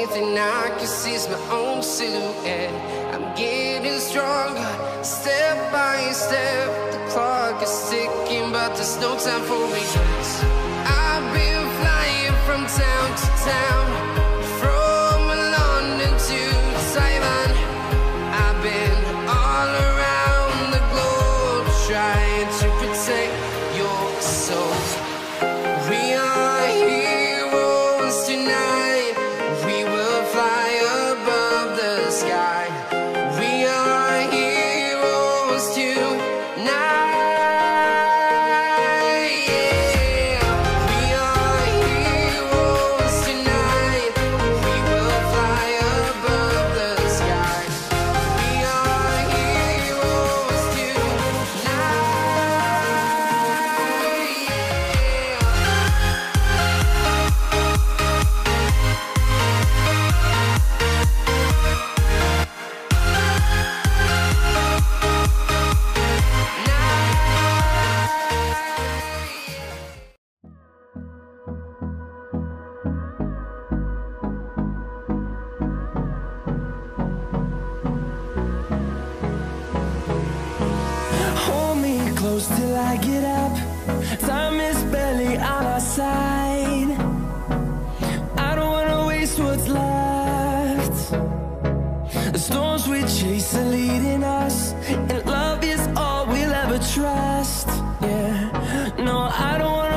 thing I can see is my own silhouette. I'm getting stronger, step by step. The clock is ticking, but there's no time for regrets. I've been flying from town to town, from London to Taiwan. I've been all around the globe, trying to protect your soul. We are heroes tonight. We will fly above the sky. We are heroes tonight. Yeah. We are heroes tonight. We will fly above the sky. We are heroes tonight. Hold me close till I get up. Time is barely on our side. I don't wanna waste what's left. The storms we chase are leading us, and love is all we'll ever trust. Yeah, no, I don't wanna